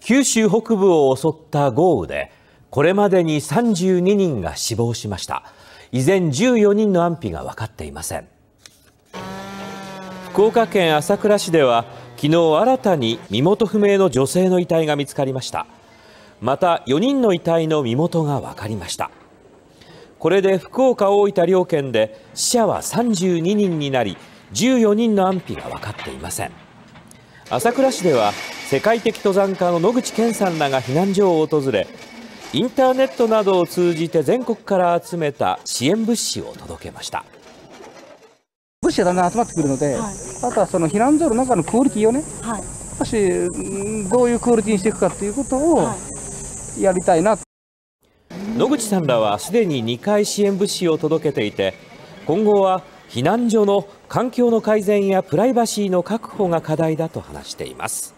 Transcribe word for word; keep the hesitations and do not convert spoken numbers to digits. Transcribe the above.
九州北部を襲った豪雨でこれまでにさんじゅうににんが死亡しました。依然じゅうよにんの安否が分かっていません。福岡県朝倉市では昨日新たに身元不明の女性の遺体が見つかりました。またよにんの遺体の身元が分かりました。これで福岡大分両県で死者はさんじゅうににんになり、じゅうよにんの安否が分かっていません。朝倉市では世界的登山家の野口健さんらが避難所を訪れ、インターネットなどを通じて全国から集めた支援物資を届けました。 物資がだんだん集まってくるので、はい、あとはその避難所の中のクオリティをね、はい、少しどういうクオリティにしていくかということをやりたいな、はい、 野口さんらはすでににかい支援物資を届けていて、今後は避難所の環境の改善やプライバシーの確保が課題だと話しています。